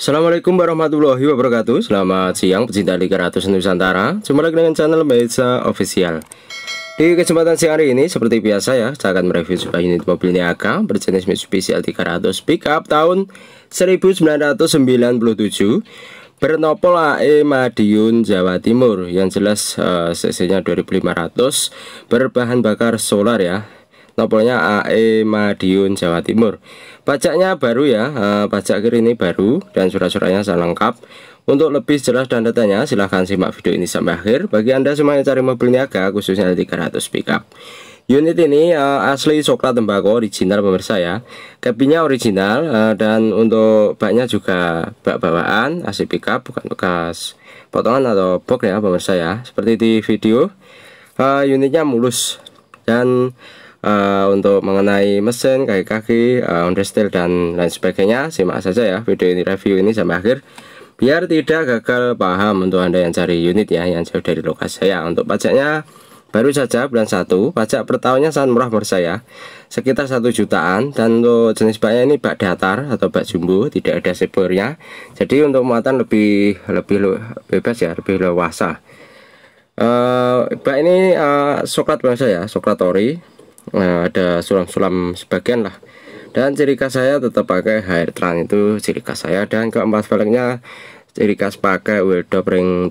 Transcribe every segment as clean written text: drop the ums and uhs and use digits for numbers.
Assalamualaikum warahmatullahi wabarakatuh. Selamat siang pecinta Liga Ratus Nusantara. Jumpa lagi dengan channel Meza Official. Di kesempatan siang hari ini seperti biasa ya, saya akan mereview sebuah unit mobil Niaga berjenis Mitsubishi L300 pickup tahun 1997 bernopol AE Madiun Jawa Timur. Yang jelas cc nya 2500, berbahan bakar solar ya. Nopolnya AE Madiun Jawa Timur. Pajaknya baru ya, pajak kir ini baru dan surat-suratnya sudah lengkap. Untuk lebih jelas dan datanya silahkan simak video ini sampai akhir. Bagi anda semua yang cari mobil Niaga khususnya L300 pickup, unit ini asli coklat tembakau original pemirsa ya. Kabinnya original dan untuk baknya juga bak bawaan asli pickup, bukan bekas potongan atau box ya pemirsa ya. Seperti di video, unitnya mulus. Dan untuk mengenai mesin, kaki-kaki, understeel dan lain sebagainya, simak saja ya video ini, review ini sampai akhir biar tidak gagal paham untuk anda yang cari unit ya, yang jauh dari lokasi saya. Untuk pajaknya baru saja bulan 1, pajak per tahunnya sangat murah menurut saya, sekitar 1 jutaan. Dan untuk jenis baknya ini bak datar atau bak jumbo, tidak ada sebornya, jadi untuk muatan lebih bebas ya, lebih leluasa. Bak ini coklat menurut saya, coklat ori. Ada sulam-sulam sebagian lah. Dan ciri khas saya tetap pakai Hairtrans, itu ciri khas saya. Dan keempat velgnya ciri khas pakai wheel dop ring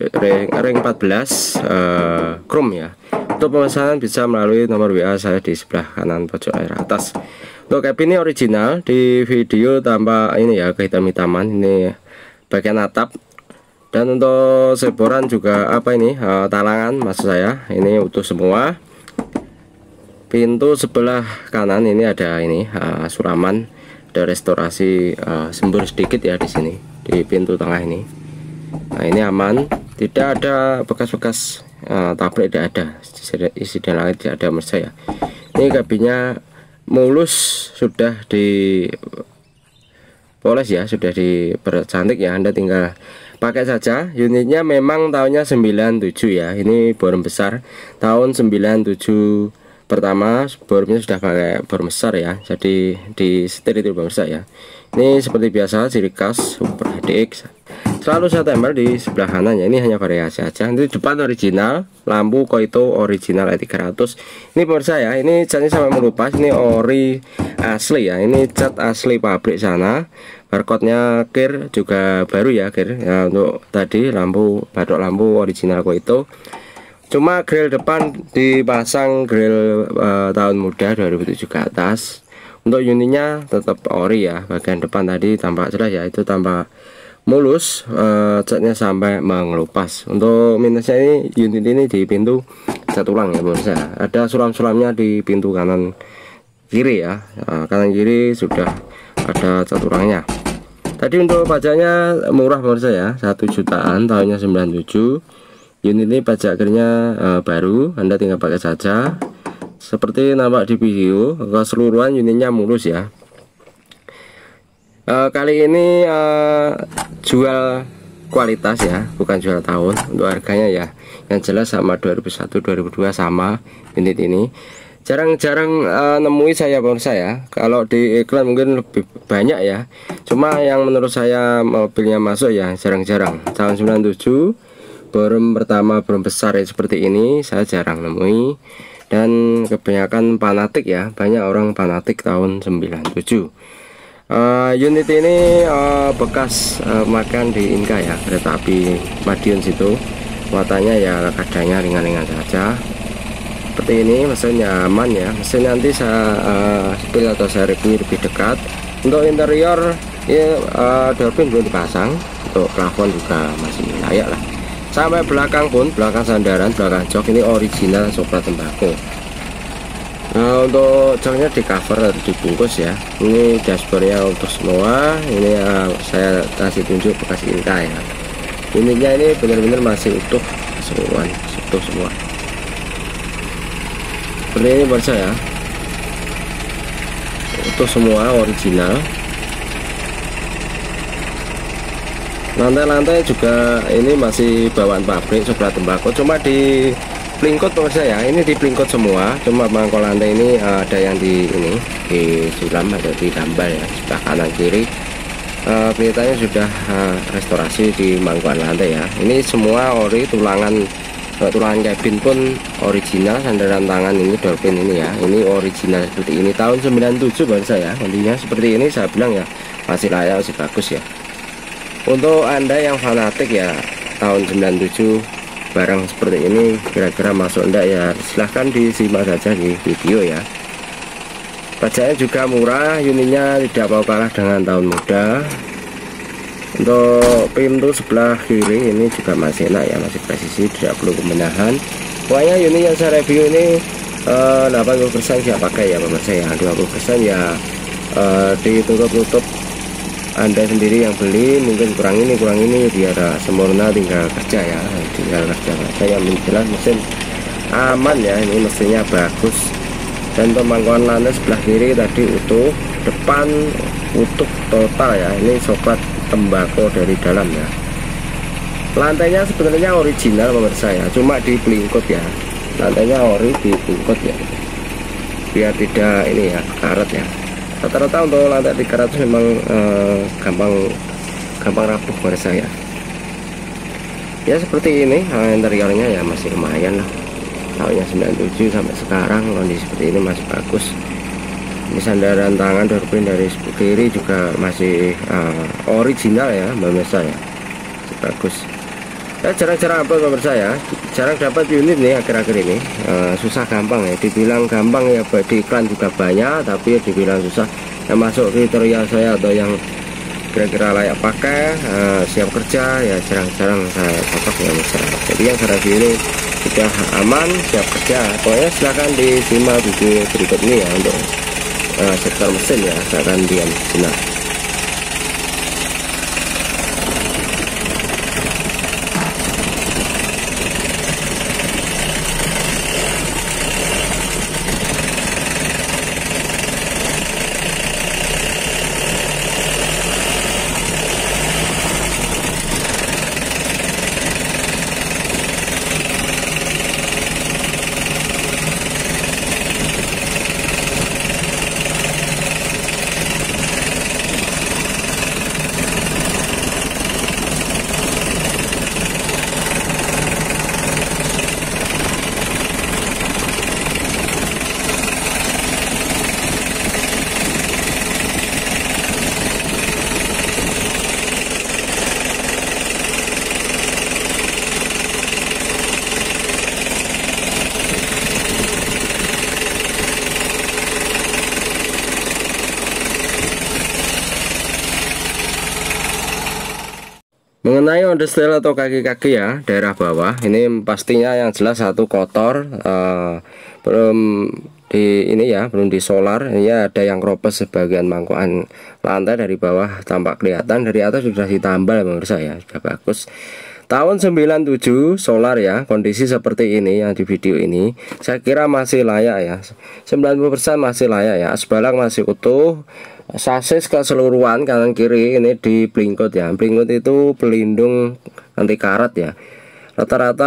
14 chrome ya. Untuk pemesanan bisa melalui nomor WA saya di sebelah kanan pojok layar atas. Untuk kabin ini original, di video tanpa ini ya, kehitam-hitaman ini bagian atap. Dan untuk seboran juga apa ini, talangan maksud saya, ini utuh semua. Pintu sebelah kanan ini ada ini suraman, ada restorasi sembur sedikit ya di sini di pintu tengah ini. Nah ini aman, tidak ada bekas-bekas tabrak, tidak ada isi dan lain, tidak ada menurut saya. Ini kabinnya mulus, sudah di poles ya, sudah dipercantik ya, anda tinggal pakai saja. Unitnya memang tahunnya 97 ya, ini bor besar tahun 97 pertama. Bornya sudah pakai bor besar ya, jadi di setir itu pemirsa ya. Ini seperti biasa ciri khas Super HDX, selalu saya tempel di sebelah kanan ya. Ini hanya variasi aja. Ini depan original, lampu Koito original E300. Ini pemirsa ya, ini catnya sampai melupas, ini ori asli ya, ini cat asli pabrik sana. Barcode-nya kir juga baru ya, kir ya. Untuk tadi lampu, batok lampu original Koito. Cuma grill depan dipasang grill tahun muda 2007 ke atas. Untuk unitnya tetap ori ya, bagian depan tadi tampak jelas ya, itu tampak mulus, catnya sampai mengelupas. Untuk minusnya ini, unit ini di pintu cat ulang ya pemirsa. Ada suram-suramnya di pintu kanan kiri ya, kanan kiri sudah ada cat ulangnya. Tadi untuk pajaknya murah pemirsa ya, 1 jutaan tahunnya 97. Unit ini pajak akhirnya baru, anda tinggal pakai saja. Seperti nampak di video, keseluruhan unitnya mulus ya. Kali ini jual kualitas ya, bukan jual tahun. Untuk harganya ya, yang jelas sama 2001-2002 sama unit ini. Jarang-jarang nemui saya pemirsa ya. Kalau di iklan mungkin lebih banyak ya, cuma yang menurut saya mobilnya masuk ya jarang-jarang. Tahun 97 borom pertama, borom besar ya, seperti ini saya jarang nemui. Dan kebanyakan fanatik ya, banyak orang fanatik tahun 97. Unit ini bekas makan di Inka ya, kereta api Madiun situ. Muatannya ya kadangnya ringan-ringan saja. Seperti ini, mesinnya aman ya. Mesin nanti saya spill atau saya review lebih dekat. Untuk interior ya, door pin belum dipasang. Untuk plafon juga masih layak lah. Sampai belakang pun, belakang sandaran, belakang jok ini original coklat tembakau. Nah, untuk joknya di cover atau dibungkus ya. Ini dashboardnya untuk semua. Ini saya kasih tunjuk bekas Inka ya. Unitnya ini benar-benar masih utuh keseluruhan, utuh semua. Seperti ini buat saya, utuh semua, original. Lantai-lantai juga ini masih bawaan pabrik coklat tembakau, cuma di plingkot pemirsa ya, ini di plingkot semua. Cuma mangkok lantai ini ada yang di ini di sulam, ada di tambal ya, sebelah kanan kiri. kelihatannya sudah restorasi di mangkuan lantai ya. Ini semua ori, tulangan cabin pun original, sandaran tangan ini dolphin ini ya, ini original seperti ini tahun 97 baru saya. Kondisinya seperti ini, saya bilang ya masih layak, masih bagus ya. Untuk Anda yang fanatik ya, tahun 97 barang seperti ini kira-kira masuk enggak ya, silahkan disimak saja di video ya. Pajaknya juga murah, unitnya tidak mau kalah dengan tahun muda. Untuk pintu sebelah kiri ini juga masih enak ya, masih presisi, tidak perlu pembenahan. Pokoknya unit yang saya review ini 80% siap pakai ya pemirsa ya, 20% ya ditutup-tutup Anda sendiri yang beli, mungkin kurang ini biar sempurna, tinggal kerja ya, tinggal kerja saja. Yang jelas mesin aman ya, ini mesinnya bagus. Dan pemangkuan lantai sebelah kiri tadi utuh, depan utuh total ya, ini coklat tembakau dari dalam ya. Lantainya sebenarnya original pemirsa ya, cuma di pelingkut ya, lantainya ori di pelingkut ya, biar tidak ini ya karat ya. Rata-rata untuk lantai 300 memang gampang rapuh pemirsa ya. Ya seperti ini, interiornya ya masih lumayan lah, tahunnya 97 sampai sekarang kondisi seperti ini masih bagus. Ini sandaran tangan dolphin dari sebelah kiri juga masih original ya pemirsa ya, masih bagus. Ya jarang-jarang apa pemirsa ya, jarang dapat unit nih akhir-akhir ini, susah gampang ya, dibilang gampang ya di iklan juga banyak, tapi ya dibilang susah. Yang masuk kriteria saya atau yang kira-kira layak pakai, siap kerja ya jarang-jarang saya cocok ya pemirsa. Jadi yang saya review ini sudah aman, siap kerja. Pokoknya silahkan disimak video berikut ini ya untuk sektor mesin ya, saya akan diam sejenak. Mengenai understyle atau kaki-kaki ya, daerah bawah ini pastinya yang jelas satu kotor, belum di ini ya, belum di solar. Ini ada yang kropes sebagian mangkuan lantai dari bawah tampak kelihatan, dari atas sudah ditambal pemirsa ya, sudah bagus. Tahun 97 solar ya, kondisi seperti ini yang di video ini saya kira masih layak ya, 90% masih layak ya. Asbalang masih utuh, sasis keseluruhan kanan kiri ini di pelingkut ya. Pelingkut itu pelindung anti karat ya. Rata-rata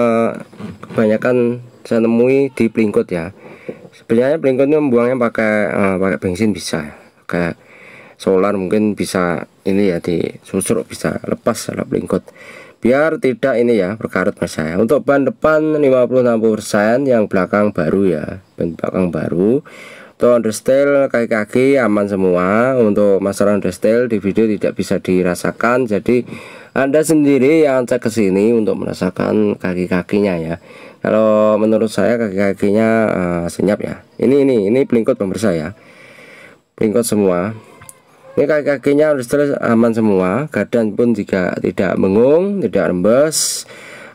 kebanyakan saya temui di pelingkut ya. Sebenarnya pelingkutnya membuangnya pakai bensin bisa, kayak solar mungkin bisa ini ya, disusur bisa lepas kalau pelingkut, biar tidak ini ya berkarat mas saya. Untuk ban depan 50-60%, yang belakang baru ya, ban belakang baru. Untuk understyle kaki-kaki aman semua. Untuk masalah understyle di video tidak bisa dirasakan, jadi Anda sendiri yang cek ke sini untuk merasakan kaki-kakinya ya. Kalau menurut saya kaki-kakinya senyap ya. Ini pelingkut pemirsa ya, pelingkut semua. Ini kaki-kakinya understyle aman semua. Gadan pun juga tidak mengung, tidak rembes.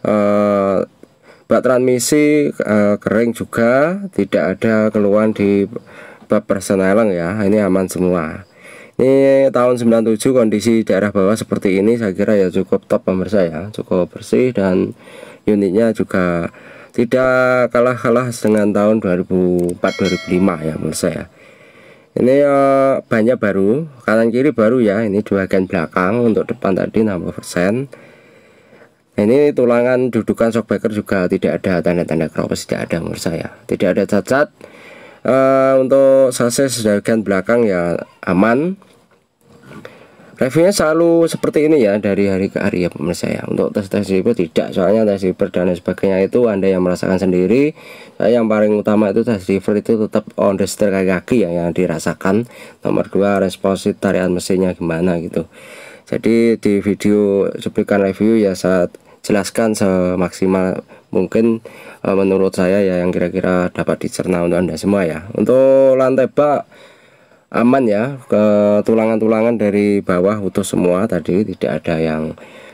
Bak transmisi kering juga, tidak ada keluhan di bab persneling ya. Ini aman semua. Ini tahun 97 kondisi daerah bawah seperti ini saya kira ya cukup top pemirsa ya, cukup bersih dan unitnya juga tidak kalah dengan tahun 2004-2005 ya pemirsa ya. Ini bannya baru, kanan kiri baru ya. Ini di bagian belakang, untuk depan tadi 60%. Ini tulangan dudukan shockbreaker juga tidak ada tanda-tanda kropes, tidak ada menurut saya, tidak ada cacat. Untuk sasis bagian belakang ya aman. Reviewnya selalu seperti ini ya, dari hari ke hari ya pemirsa ya. Untuk tes driver tidak, soalnya tes driver dan sebagainya itu Anda yang merasakan sendiri. Yang paling utama itu tes driver itu tetap on the setir kaki ya yang dirasakan. Nomor 2 responsif tarian mesinnya gimana gitu. Jadi di video cuplikan review ya saya jelaskan semaksimal mungkin menurut saya ya, yang kira-kira dapat dicerna untuk Anda semua ya. Untuk lantai bak aman ya, ke tulangan-tulangan dari bawah utuh semua tadi, tidak ada yang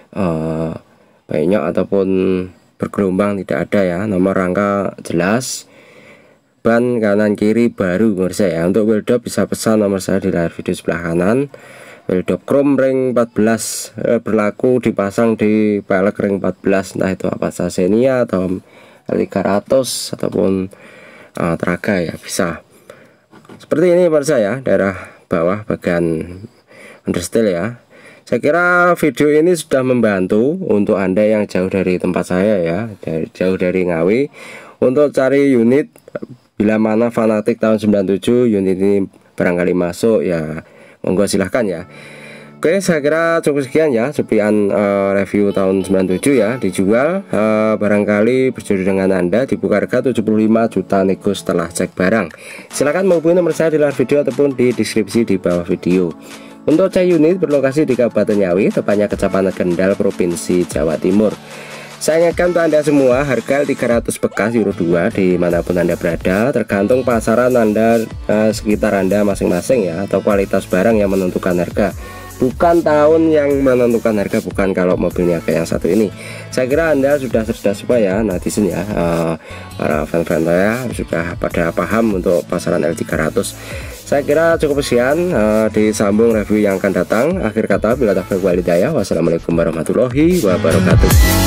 penyok ataupun bergelombang, tidak ada ya. Nomor rangka jelas, ban kanan kiri baru pemirsa ya. Untuk wheel dop bisa pesan nomor saya di layar video sebelah kanan. Wheel dop chrome ring 14 berlaku dipasang di pelek ring 14, entah itu apa Xenia atau L300 ataupun Traga ya, bisa seperti ini pemirsa ya, daerah bawah bagian understeel ya. Saya kira video ini sudah membantu untuk Anda yang jauh dari tempat saya ya, jauh dari Ngawi, untuk cari unit. Bila mana fanatik tahun 97 unit ini barangkali masuk ya, monggo silahkan ya. Oke, saya kira cukup sekian ya cuplikan review tahun 97 ya, dijual barangkali berjodoh dengan Anda, dibuka harga 75 juta nego setelah cek barang. Silahkan menghubungi nomor saya di luar video ataupun di deskripsi di bawah video. Untuk C unit berlokasi di Kabupaten Ngawi, tepatnya Kecamatan Kendal, Provinsi Jawa Timur. Saya ingatkan untuk Anda semua, harga 300 bekas Euro 2 dimanapun Anda berada, tergantung pasaran Anda sekitar Anda masing-masing ya, atau kualitas barang yang menentukan harga, bukan tahun yang menentukan harga, bukan kalau mobilnya kayak yang satu ini. Saya kira Anda sudah cerdas semua ya, netizen ya, para fan-fan saya sudah pada paham untuk pasaran L300. Saya kira cukup sekian, disambung review yang akan datang. Akhir kata, bila taufiq wal hidayah, wassalamualaikum warahmatullahi wabarakatuh.